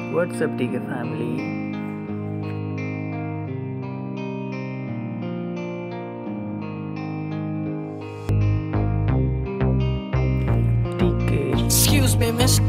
What's up, TK family? TK. Excuse me, miss.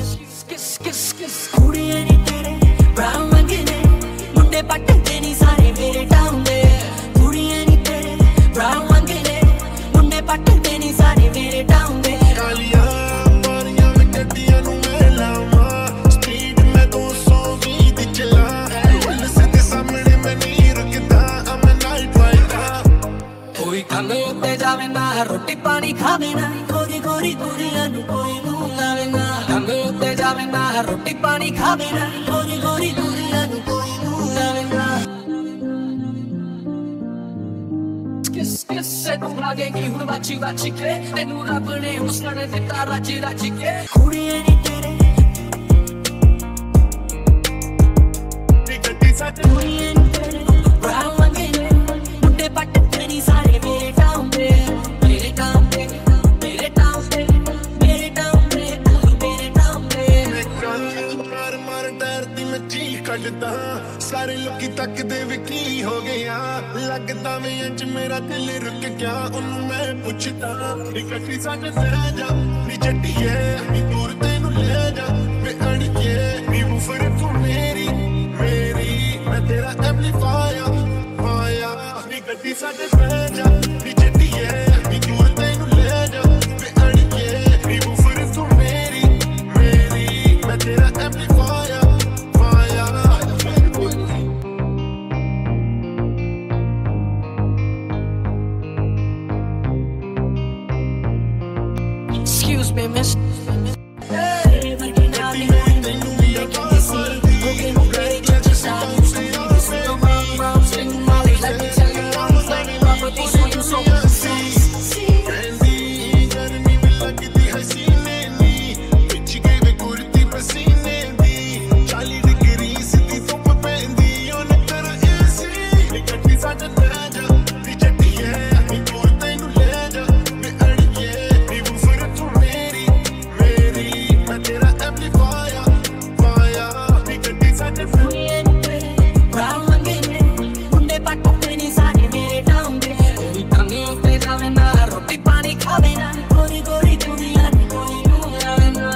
कुड़ियां नी तेरे brown मंगने मुंडे पट्टे नी सारे मेरे टाउन दे कुड़ियां नी तेरे brown मंगने मुंडे पट्टे नी सारे मेरे टाउन दे कालियां मारियां में गड्डियां नू मैं लावां स्पीड में 220 दी चला पुलिस दे सामने मैं नहीं रुकदा I'm a night rider कोई खाने उत्ते जावे ना रोटी पानी खावे ना गोरी गोरी कुड़ियां नू कोई नू लावे ना खाने उत्ते जावे ना रोटी पानी खावे ना गोरी गोरी कुड़ियां नू कोई नू लावे ना किस से तू लागेगी हुन बाची बाची के तेनू रब ने हुस्न ने दिता राजी राजी के कुड़ियां नी तेरे नी गड्डी सच कुड़ियां नी तेरे ब्राउन मंगने मुंडे पट्टे नी सारे मेरे टाउन दे मेरे टाउन दे मेरे टाउन दे मेरे टाउन दे मेरे टाउन दे मार मार डरदी मैं चीख कड्डदा सारे लोकी तकदे वे की हो गया लगदा वे इंज मेरा दिल रुक गया उन्नू मैं पुछदा नी गड्डी सच तेरा जा नी जट्टीए नी दूर तेनू ले जा वे अड़िए नी वूफर तू मेरी मैं तेरा एम्पलीफायर फाया नी गड्डी सच तेरा जा नी जट्टीए नी दूर तेनू ले जा वे अड़िए नी वूफर तू मेरी मैं तेरा एम्पलीफायर फाया Excuse me, miss. Hey, working out in the making you see. Cooking great, just out in the city. This is the round, singing Molly. Let me tell you, I'm playing property, so you so Friendly, गर्मी में लगती हसीने नी पिछ गई वे कुर्ती पसीने दी 40 degree सीधी धुप पैंदी own कर AC गड्डी सच तेरा जा नी जट्टीए नी दूर तेनू ले जा वे अड़िए नी वूफर तू मेरी मैं तेरा एम्पलीफायर फाया नी गड्डी सच brown मंगने मुंडे पट्टे नी सारे मेरे टाउन दे कोई खाने उत्ते जावे ना रोटी पानी खावे ना गोरी गोरी कुड़ियां नी कोई नू लावे ना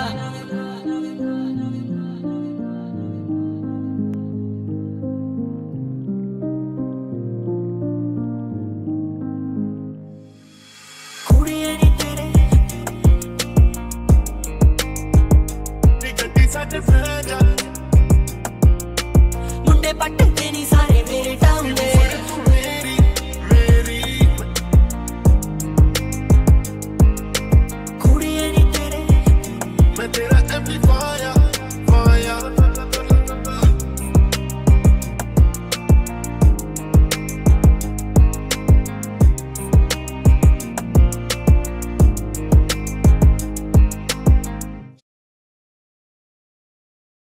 कुड़ियां नी तेरे नी गड्डी सच तेरा जा मुंडे पट्टे नी सारे मेरे टाउन दे तू मेरी कुड़ियां नी तेरे मैं तेरा एम्पलीफायर